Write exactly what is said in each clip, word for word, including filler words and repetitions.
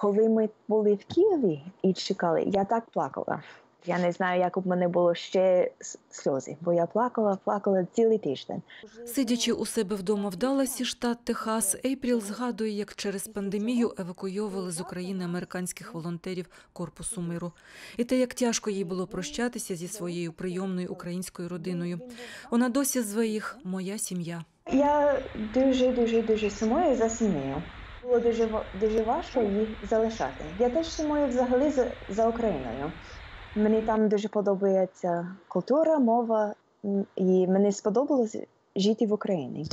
Коли ми були в Києві і чекали, я так плакала. Я не знаю, як у мене було ще сльози, бо я плакала, плакала цілий тиждень. Сидячи у себе вдома в Далласі, штат Техас, Ейпріл згадує, як через пандемію евакуйовували з України американських волонтерів Корпусу миру. І те, як тяжко їй було прощатися зі своєю прийомною українською родиною. Вона досі зве їх «моя сім'я». Я дуже-дуже-дуже сумую за сім'єю. Було дуже, дуже важко їх залишати. Я теж сумую взагалі за, за Україною. Мені там дуже подобається культура, мова, і мені сподобалось жити в Україні.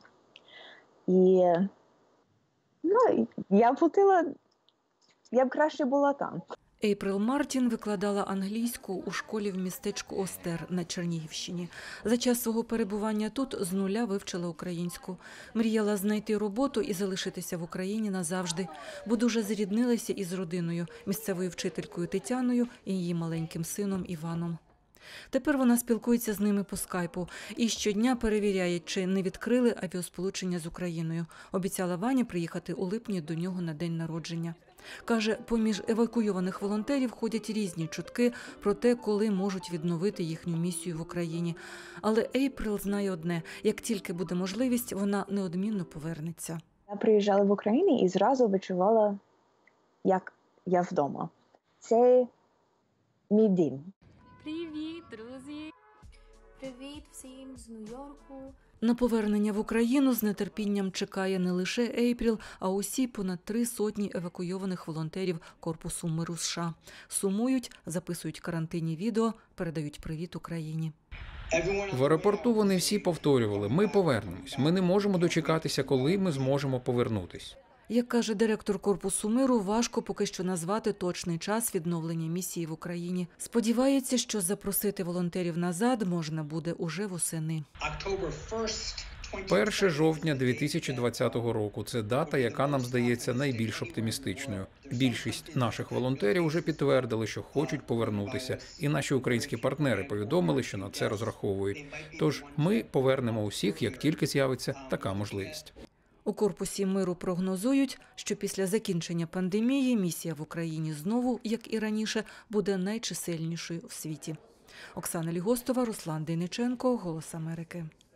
І ну, я б хотіла, я б краще була там. Ейпріл Мартін викладала англійську у школі в містечку Остер на Чернігівщині. За час свого перебування тут з нуля вивчила українську. Мріяла знайти роботу і залишитися в Україні назавжди, бо дуже зріднилася із родиною, місцевою вчителькою Тетяною і її маленьким сином Іваном. Тепер вона спілкується з ними по скайпу і щодня перевіряє, чи не відкрили авіасполучення з Україною. Обіцяла Вані приїхати у липні до нього на день народження. Каже, поміж евакуйованих волонтерів ходять різні чутки про те, коли можуть відновити їхню місію в Україні. Але Ейпріл знає одне – як тільки буде можливість, вона неодмінно повернеться. Я приїжджала в Україну і зразу відчувала, як я вдома. Це мій дім. Привіт, друзі! Привіт всім з Нью-Йорку! На повернення в Україну з нетерпінням чекає не лише Ейпріл, а усі понад три сотні евакуйованих волонтерів Корпусу миру США. Сумують, записують карантинні відео, передають привіт Україні. В аеропорту вони всі повторювали: ми повернемось, ми не можемо дочекатися, коли ми зможемо повернутись. Як каже директор Корпусу миру, важко поки що назвати точний час відновлення місії в Україні. Сподівається, що запросити волонтерів назад можна буде уже восени. перше жовтня дві тисячі двадцятого року – це дата, яка нам здається найбільш оптимістичною. Більшість наших волонтерів вже підтвердили, що хочуть повернутися, і наші українські партнери повідомили, що на це розраховують. Тож ми повернемо усіх, як тільки з'явиться така можливість. У Корпусі миру прогнозують, що після закінчення пандемії місія в Україні знову, як і раніше, буде найчисельнішою в світі. Оксана Лігостова, Руслан Дейниченко, «Голос Америки».